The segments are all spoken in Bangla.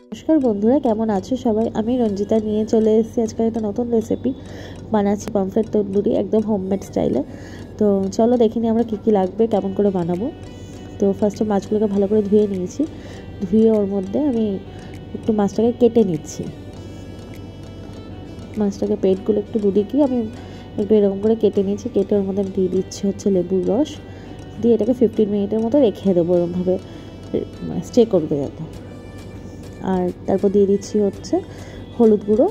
নমস্কার বন্ধুরা, কেমন আছো সবাই? আমি রঞ্জিতা নিয়ে চলে এসেছি আজকে একটা নতুন রেসিপি। বানাচ্ছি পমফ্রেট তন্দুরি, একদম হোমমেড স্টাইলে। তো চলো দেখে নিই আমরা কী কী লাগবে, কেমন করে বানাবো। তো ফার্স্টে মাছগুলোকে ভালো করে ধুয়ে নিয়েছি। ধুয়ে ওর মধ্যে আমি একটু মাছটাকে কেটে নিচ্ছি। মাছটাকে পেটগুলো একটু দুদিকেই আমি একটু এরকম করে কেটে নিয়েছি। কেটে ওর মধ্যে আমি দিয়ে দিচ্ছি হচ্ছে লেবুর রস, দিয়ে এটাকে 15 মিনিটের মতো রেখে দেবো, এরকমভাবে স্টে করবে যাতে। আর তারপর দিয়ে দিচ্ছি হচ্ছে হলুদ গুঁড়ো,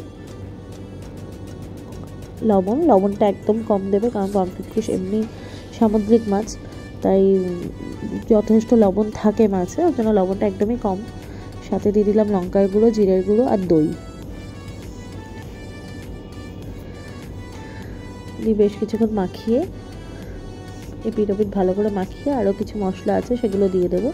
লবণটা একদম কম দেবে, কারণ পমফ্রেট ফিশ এমনি সামুদ্রিক মাছ, তাই যথেষ্ট লবণ থাকে মাছে, ওর জন্য লবণটা একদমই কম। সাথে দিয়ে দিলাম লঙ্কার গুঁড়ো, জিরের গুঁড়ো আর দই দিয়ে বেশ কিছুক্ষণ মাখিয়ে এপিট ওপিট ভালো করে মাখিয়ে আরও কিছু মশলা আছে সেগুলো দিয়ে দেবো।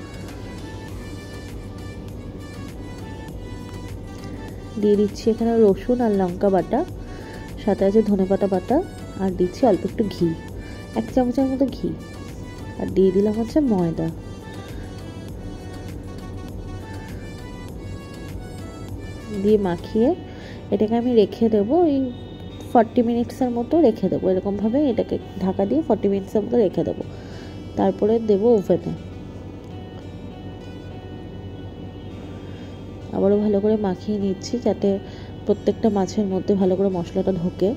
দিয়ে দিচ্ছি এখানে রসুন আর লঙ্কা বাটা, সাথে আছে ধনেপাতা বাটা, আর দিচ্ছি অল্প একটু ঘি, 1 চামচের মতো ঘি, আর দিয়ে দিলাম হচ্ছে ময়দা। দিয়ে মাখিয়ে এটাকে আমি রেখে দেবো, এই 40 মিনিটসের মতো রেখে দেবো। এরকমভাবে এটাকে ঢাকা দিয়ে 40 মিনিটসের মতো রেখে দেবো। তারপরে দেবো ওভেনে। আবারও ভালো করে মাখিয়ে নিচ্ছি যাতে প্রত্যেকটা মাছের মধ্যে ভালো করে মশলাটা ঢোকে।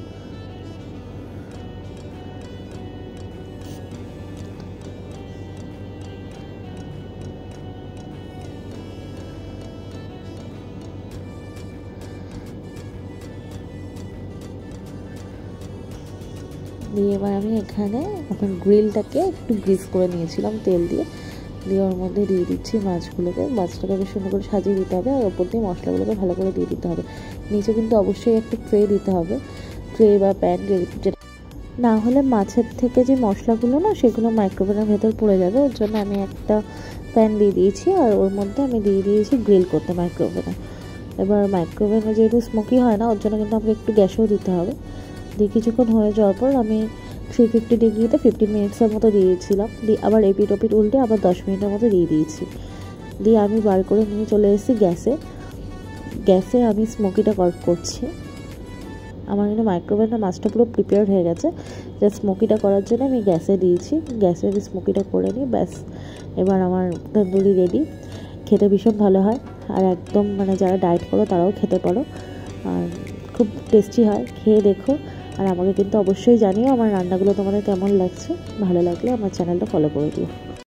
দিয়ে এবার আমি এখানে আমার গ্রিলটাকে একটু গ্রিস করে নিয়েছিলাম তেল দিয়ে। দিয়ে ওর মধ্যে দিয়ে দিচ্ছি মাছটাকে বেশ সুন্দর করে সাজিয়ে দিতে হবে, আর ওপর দিয়ে মশলাগুলোকে ভালো করে দিয়ে দিতে হবে। নিচে কিন্তু অবশ্যই একটা ট্রে দিতে হবে, ট্রে বা প্যান, যেটা না হলে মাছের থেকে যে মশলাগুলো না সেগুলো মাইক্রোওভেনের ভেতর পড়ে যাবে। ওর জন্য আমি একটা প্যান দিয়ে দিয়েছি, আর ওর মধ্যে আমি দিয়ে দিয়েছি গ্রিল করতে মাইক্রোওভেনে। এবার মাইক্রোওভেনে যেহেতু স্মোকি হয় না, ওর জন্য কিন্তু আমাকে একটু গ্যাসও দিতে হবে। দিয়ে কিছুক্ষণ হয়ে যাওয়ার পর আমি 350 ডিগ্রিতে 15 মিনিটসের মতো দিয়েছিলাম। দিয়ে আবার এপিট ওপিট উল্টে আবার 10 মিনিটের মতো দিয়ে দিয়েছি। দিয়ে আমি বার করে নিয়ে চলে এসেছি গ্যাসে আমি স্মোকিটা করছি। আমার কিন্তু মাইক্রোওভেনে মাছটা পুরো প্রিপেয়ার হয়ে গেছে, জাস্ট স্মোকিটা করার জন্য আমি গ্যাসে দিয়েছি। গ্যাসে আমি স্মোকিটা করে নিই, ব্যাস এবার আমার তন্দুরি রেডি। খেতে ভীষণ ভালো হয়, আর একদম যারা ডায়েট করো তারাও খেতে পারো, আর খুব টেস্টি হয়। খেয়ে দেখো, আর আমাকে কিন্তু অবশ্যই জানিও আমার রান্নাগুলো তোমাদের কেমন লাগছে। ভালো লাগলে আমার চ্যানেলটা ফলো করে দিও।